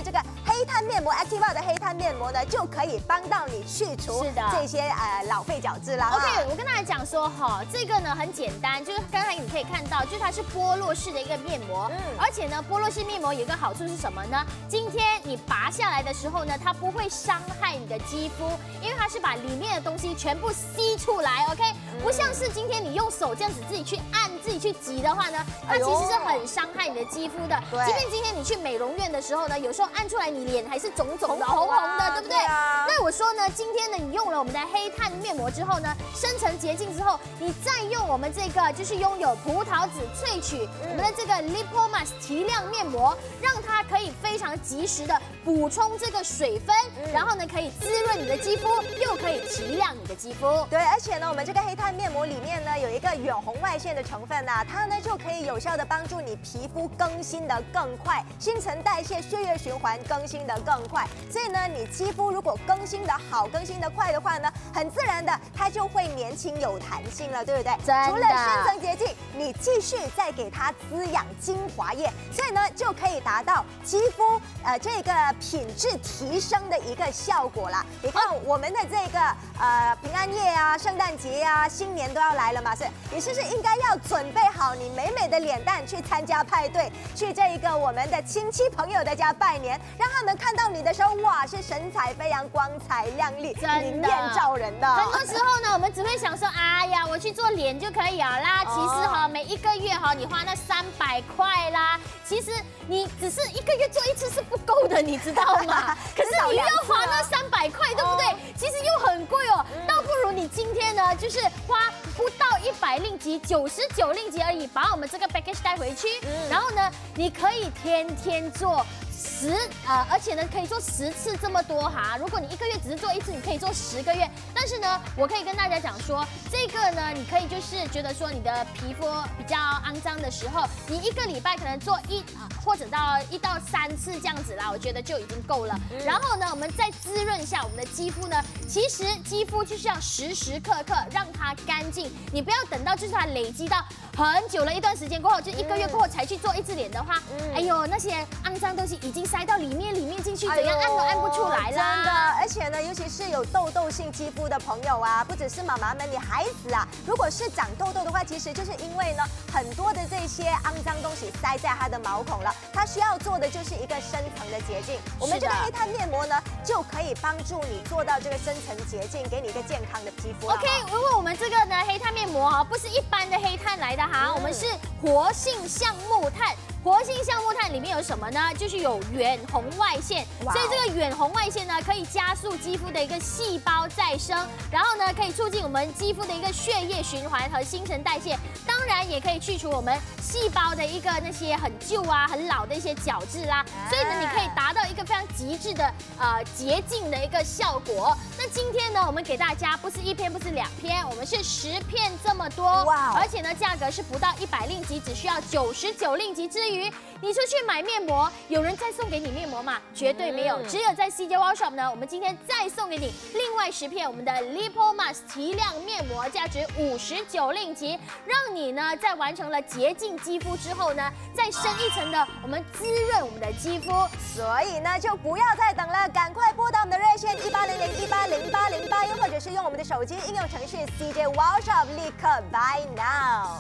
黑炭面膜 Activa 的黑炭面膜呢，就可以帮到你去除这些老废角质啦。 OK， 我跟大家讲说哈，这个呢很简单，就是刚才你可以看到，就是它是剥落式的一个面膜，而且呢，剥落式面膜有一个好处是什么呢？今天你拔下来的时候呢，它不会伤害你的肌肤，因为它是把里面的东西全部吸出来 ，OK， 不像是今天你用手这样子自己去按、自己去挤的话呢，它其实是很伤害你的肌肤的。即便今天你去美容院的时候呢，有时候按出来你脸还是肿肿的、红红的，对不对？那我说呢，今天呢你用了我们的黑炭面膜之后呢，深层洁净之后，你再用我们这个就是拥有葡萄籽萃取我们的这个 Lipomas 提亮面膜，让它可以非常及时的补充这个水分，然后呢可以滋润你的肌肤，又可以提亮你的肌肤。 对，而且呢，我们这个黑炭面膜里面呢有一个远红外线的成分呐，它呢就可以有效的帮助你皮肤更新的更快，新陈代谢、血液循环更新的更快。所以呢，你肌肤如果更新的好、更新的快的话呢，很自然的它就会年轻有弹性了，对不对？除了深层洁净，你继续再给它滋养精华液，所以呢就可以达到肌肤这个品质提升的一个效果啦。你看我们的这个平安夜啊、圣诞节啊、新年都要来了嘛，是你是不是应该要准备好你美美的脸蛋去参加派对，去这一个我们的亲戚朋友的家拜年，让他们看到你的时候，哇，是神采飞扬、光彩亮丽、明艳照人的。 很多时候呢，我们只会想说，哎呀，我去做脸就可以了啦。其实哈，每一个月哈，你花那300块啦，其实你只是一个月做一次是不够的，你知道吗？可是你又要花那300块，对不对？其实又很贵哦，倒不如你今天呢，就是花不到100令吉，99令吉而已，把我们这个 package 带回去，然后呢，你可以天天做。而且呢，可以做10次这么多哈。如果你一个月只是做1次，你可以做10个月。但是呢，我可以跟大家讲说，这个呢，你可以就是觉得说你的皮肤比较肮脏的时候，你一个礼拜可能做或者到1到3次这样子啦，我觉得就已经够了。然后呢，我们再滋润一下我们的肌肤呢。其实肌肤就是要时时刻刻让它干净，你不要等到就是它累积到很久了一段时间过后，就1个月过后才去做1次脸的话，哎呦，那些肮脏东西已经塞到里面进去，怎样按都按不出来啦。 真的，而且呢，尤其是有痘痘性肌肤的朋友啊，不只是妈妈们，你孩子啊，如果是长痘痘的话，其实就是因为呢，很多的这些肮脏东西塞在它的毛孔了，它需要做的就是一个深层的洁净。我们这个黑炭面膜呢，就可以帮助你做到这个深层洁净，给你一个健康的皮肤。 OK， 如果我们这个呢黑炭面膜哈，不是一般的黑炭来的哈，我们是活性橡木炭。活性橡木炭里面有什么呢？就是有远红外线，所以这个远红外线呢，可以加速肌肤的一个细胞再生，然后呢，可以促进我们肌肤的一个血液循环和新陈代谢，当然也可以去除我们细胞的一个那些很旧啊、很老的一些角质啦。所以呢，你可以达到一个非常极致的洁净的一个效果。那今天呢，我们给大家不是1片，不是2片，我们是10片这么多，而且呢，价格是不到100令吉，只需要99令吉之余。你出去买面膜，有人再送给你面膜吗？绝对没有，只有在 CJ Workshop 呢，我们今天再送给你另外10片我们的 Lipomas 提亮面膜，价值59令吉，让你呢在完成了洁净肌肤之后呢，再深一层的我们滋润我们的肌肤。 所以呢，就不要再等了，赶快拨打我们的热线1800180808，又或者是用我们的手机应用程序 CJ Workshop， 立刻 buy now。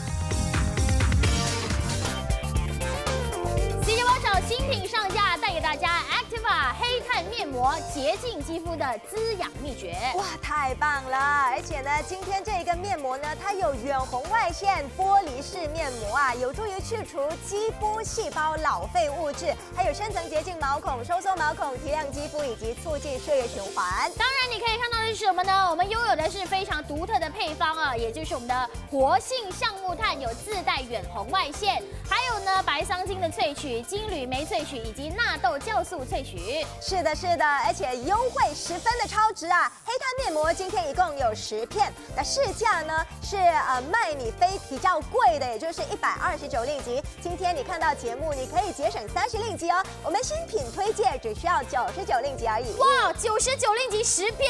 CJ Workshop 新品上架，带给大家 Activa 黑炭面膜，洁净肌肤的滋养秘诀。 哇，太棒了！而且呢，今天这个面膜呢，它有远红外线玻璃式面膜啊，有助于去除肌肤细胞老废物质，还有深层洁净毛孔、收缩毛孔、提亮肌肤以及促进血液循环。 当然，你可以看到的是什么呢？我们拥有的是非常独特的配方啊，也就是我们的活性橡木炭，有自带远红外线，还有呢白桑精的萃取、金缕梅萃取以及纳豆酵素萃取。 是的，是的，而且优惠10分的超值啊！黑炭面膜今天一共有10片，那市价呢是卖你比较贵的，也就是129令吉。今天你看到节目，你可以节省30令吉哦。我们新品推荐只需要99令吉而已。 哇，99令吉10片面膜真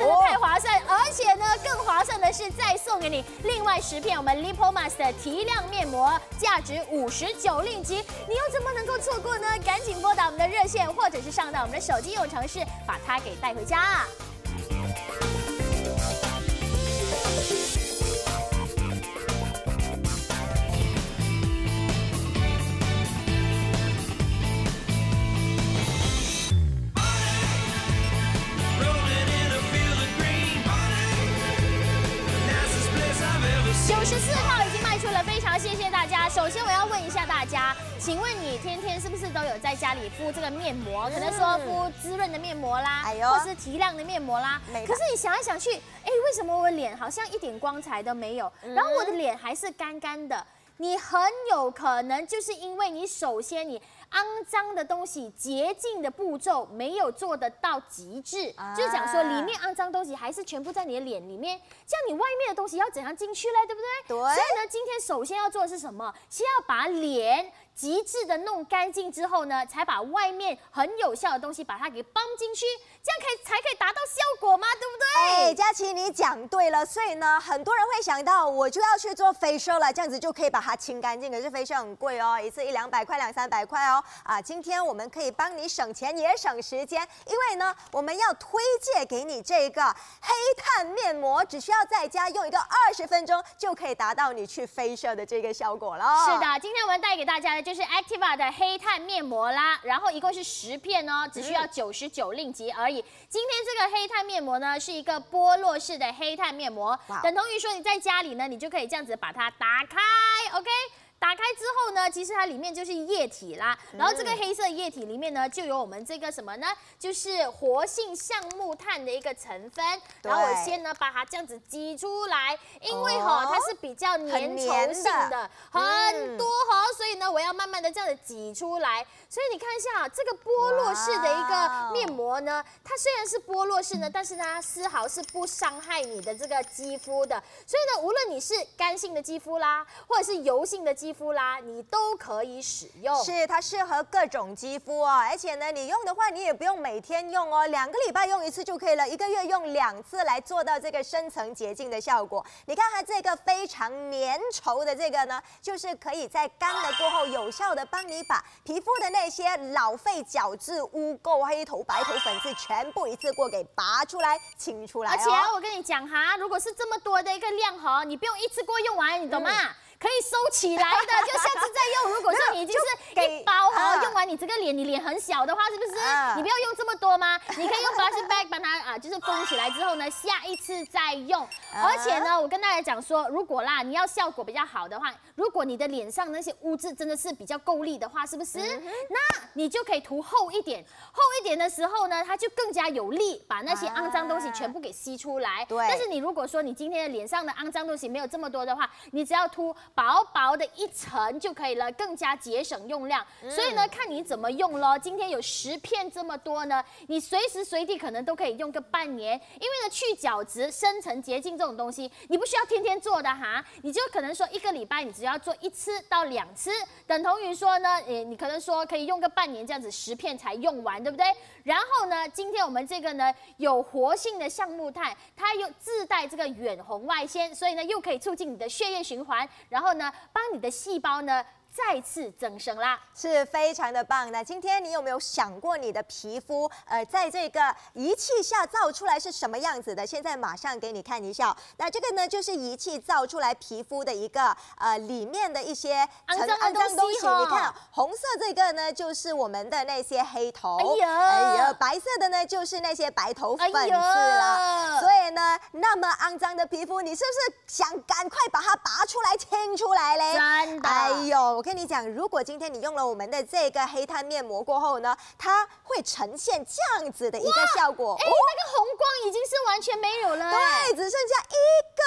真的太划算，而且呢，更划算的是再送给你另外10片我们 Lipomas 的提亮面膜，价值59令吉，你又怎么能够错过呢？赶紧拨打我们的热线，或者是上到我们的手机应用程式，把它给带回家。94号已经卖出了，非常谢谢大家。首先我要问一下大家，请问你天天是不是都有在家里敷这个面膜？可能说敷滋润的面膜啦，或是提亮的面膜啦。可是你想来想去，为什么我脸好像一点光彩都没有，然后我的脸还是干干的？你很有可能就是因为你首先你肮脏的东西洁净的步骤没有做得到极致，就是讲说里面肮脏东西还是全部在你的脸里面，这样你外面的东西要怎样进去嘞，对不对？对。所以呢，今天首先要做的是什么？先要把脸极致的弄干净之后呢，才把外面很有效的东西把它给帮进去，这样才可以达到效果吗？对不对？ 佳琪你讲对了，所以呢，很多人会想到我就要去做 facial 了，这样子就可以把它清干净。可是 facial 很贵哦，一次100-200块、200-300块哦。今天我们可以帮你省钱也省时间，因为呢，我们要推荐给你这个黑炭面膜，只需要在家用一个20分钟就可以达到你去 facial 的这个效果了。 是的，今天我们带给大家的就是 Activa 的黑炭面膜啦，然后一共是10片哦，只需要99令吉而已。今天这个黑炭面膜呢，是一个剥落式的黑炭面膜，等同于说你在家里呢，你就可以这样子把它打开 ，OK。打开之后呢，其实它里面就是液体啦，然后这个黑色液体里面呢，就有我们这个什么呢？就是活性橡木炭的一个成分。然后我先呢把它这样子挤出来，因为它是比较粘稠性的，很多所以呢我要慢慢的这样子挤出来。所以你看一下这个剥落式的一个面膜呢，它虽然是剥落式呢，但是呢它丝毫是不伤害你的这个肌肤的。所以呢，无论你是干性的肌肤啦，或者是油性的肌肤啦，你都可以使用。是，它适合各种肌肤哦。而且呢，你用的话，你也不用每天用哦，2个礼拜用1次就可以了，1个月用2次来做到这个深层洁净的效果。你看它这个非常粘稠的这个呢，就是可以在干了过后，有效的帮你把皮肤的那些老废角质、污垢、黑头、白头、粉刺全部一次过给拔出来、清出来。而且我跟你讲哈，如果是这么多的一个量你不用一次过用完，你懂吗？可以收起来的，就下次再用。如果说你已经是一包用完你这个脸，你脸很小的话，是不是？你不要用这么多吗？你可以用 plastic bag 把它就是封起来之后呢，下一次再用。而且呢，我跟大家讲说，如果啦你要效果比较好的话，如果你的脸上那些污渍真的是比较够力的话，是不是？那你就可以涂厚一点，厚一点的时候呢，它就更加有力，把那些肮脏东西全部给吸出来。对。但是你如果说你今天的脸上的肮脏东西没有这么多的话，你只要涂薄薄的一层就可以了，更加节省用量。所以呢，看你怎么用咯。今天有10片这么多呢，你随时随地可能都可以用个半年。因为呢，去角质、深层洁净这种东西，你不需要天天做的哈，你就可能说1个礼拜你只要做1次到2次，等同于说呢，你可能说可以用个半年这样子，10片才用完，对不对？然后呢，今天我们这个呢有活性的橡木炭，它又自带这个远红外线，所以呢又可以促进你的血液循环，然后呢帮你的细胞呢再次增生啦，是非常的棒的。今天你有没有想过你的皮肤，在这个仪器下造出来是什么样子的？现在马上给你看一下。那这个呢，就是仪器造出来皮肤的一个里面的一些肮脏东西。你看，红色这个呢，就是我们的那些黑头，哎呀，白色的呢，就是那些白头粉刺了。所以呢，那么肮脏的皮肤，你是不是想赶快把它拔出来、清出来嘞？真的，哎呦！我跟你讲，如果今天你用了我们的这个黑炭面膜过后呢，它会呈现这样子的一个效果。那个红光已经是完全没有了，对，只剩下1个，然后呢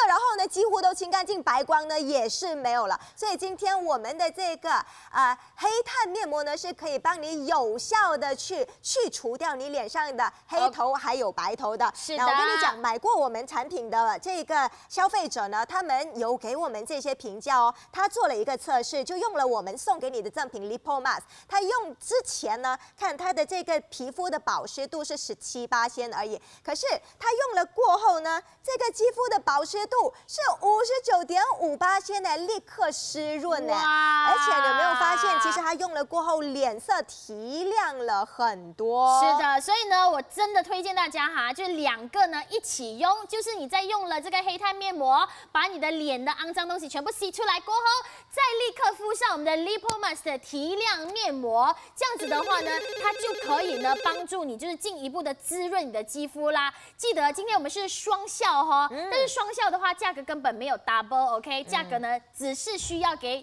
几乎都清干净，白光呢也是没有了。所以今天我们的这个黑炭面膜呢，是可以帮你有效的去除掉你脸上的黑头还有白头的。 是的。 那我跟你讲，买过我们产品的这个消费者呢，他们有给我们这些评价哦。他做了一个测试，就用了我们送给你的赠品 Lipo Mask。他用之前呢，看他的这个皮肤的保湿度是17%而已，可是他用了过后呢，这个肌肤的保湿度是59.5%呢，立刻湿润呢。而且你有没有发现，其实他用了过后，脸色提亮了很多。 是的，所以呢，我真的推荐大家哈，就2个呢一起用，就是你在用了这个黑炭面膜，把你的脸的肮脏东西全部吸出来过后，再立刻敷上我们的 Lipo Mask 的提亮面膜，这样子的话呢，它就可以呢帮助你就是进一步的滋润你的肌肤啦。记得今天我们是双效哈，但是双效的话价格根本没有 double，OK， 价格呢只是需要给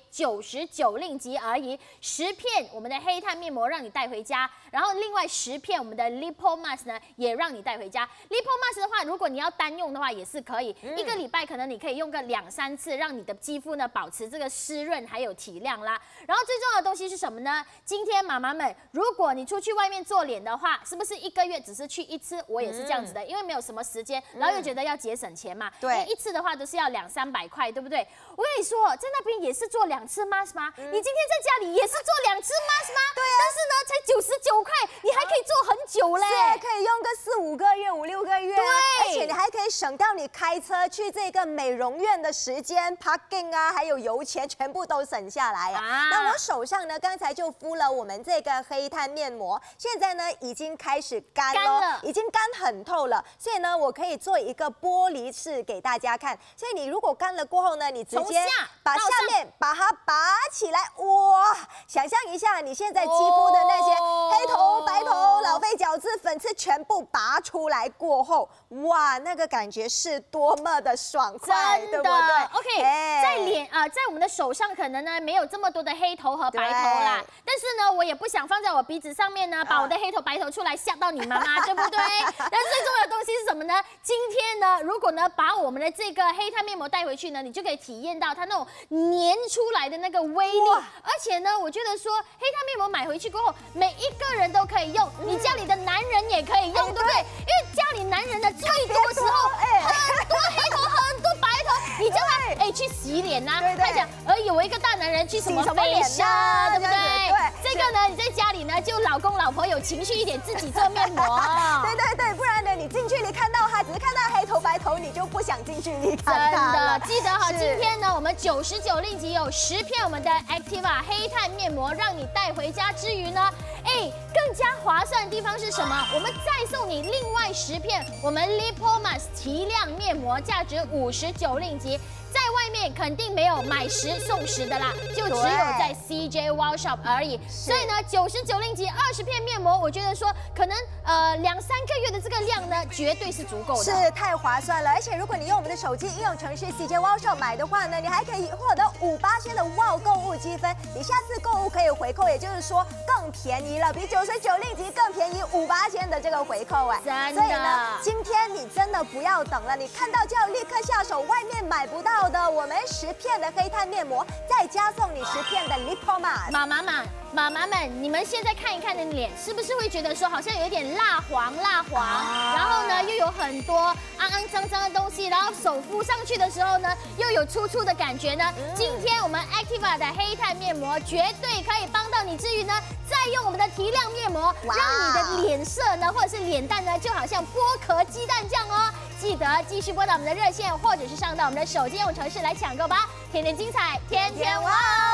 99令吉而已，10片我们的黑炭面膜让你带回家，然后另外10片我们的 Lipo Mask 呢也让你带回家。Lipo Mask 的话，如果你要单用的话也是可以，一个礼拜可能你可以用个2、3次，让你的肌肤呢保持这个湿润还有提亮啦。然后最重要的东西是什么呢？今天妈妈们，如果你出去外面做脸的话，是不是1个月只是去1次？我也是这样子的，因为没有什么时间，然后又觉得要节省钱嘛。 对， 一次的话都是要200、300块，对不对？我跟你说，在那边也是做2次 mask 吗？你今天在家里也是做2次 mask 吗？对啊。但是呢，才99块，你还可以做很久嘞。 是，可以用个4、5个月、5、6个月。对。而且你还可以省掉你开车去这个美容院的时间 ，parking 啊，还有油钱，全部都省下来啊。那我手上呢，刚才就敷了我们这个黑炭面膜，现在呢已经开始干了，已经干很透了。所以呢，我可以做一个玻璃式给大家看。所以你如果干了过后呢，你直接把下面把它拔起来，哇！想象一下，你现在肌肤的那些黑头、白头、老废角质、粉刺全部拔出来过后，哇，那个感觉是多么的爽快，对不对 ？OK， 在脸在我们的手上可能呢没有这么多的黑头和白头啦，但是呢，我也不想放在我鼻子上面呢，把我的黑头白头出来吓到你妈妈，对不对？但最重要的东西是什么呢？今天呢，如果呢把我们的这个黑炭面膜带回去呢，你就可以体验到它那种粘出来的那个威力，而且呢，我觉得说黑炭面膜买回去过后，每一个人都可以用，你家里的男人也可以用，对不对？因为家里男人的最多时候很多黑头，很多白头，你叫他去洗脸呐，他讲有一个大男人去什么飞车，对不对？这个呢，你在家里呢就老公老婆有情绪一点，自己做面膜。 对，不然呢，你近距离看到他，只是看到黑头白头，你就不想近距离看他了。 真的，记得哈，今天呢，我们99令吉有10片我们的 Activa 黑炭面膜，让你带回家之余呢，更加划算的地方是什么？我们再送你另外10片我们 Lipo Mask 提亮面膜，价值59令吉。在外面肯定没有买10送10的啦，就只有在 CJ Wow Shop 而已。所以呢，99令吉20片面膜，我觉得说可能2、3个月的这个量呢，绝对是足够的。 是太划算了，而且如果你用我们的手机应用程式 CJ Wow Shop 买的话呢，你还可以获得58%的 Wow 购物积分，你下次购物可以回扣，也就是说更便宜了，比99令吉更便宜58%的这个回扣真的。 所以呢，今天你真的不要等了，你看到就要立刻下手，外面买不到的我们10片的黑炭面膜，再加送你10片的 Lipo Mask。 妈妈们，你们现在看一看你的脸，是不是会觉得说好像有一点蜡黄，然后呢又有很多肮脏的东西，然后手敷上去的时候呢又有粗的感觉呢？今天我们 Activa 的黑炭面膜绝对可以帮到你之余呢，再用我们的提亮面膜，让你的脸色呢或者是脸蛋呢就好像剥壳鸡蛋酱哦。记得继续拨打我们的热线，或者是上到我们的手机应用程式来抢购吧！天天精彩，天天哇哦！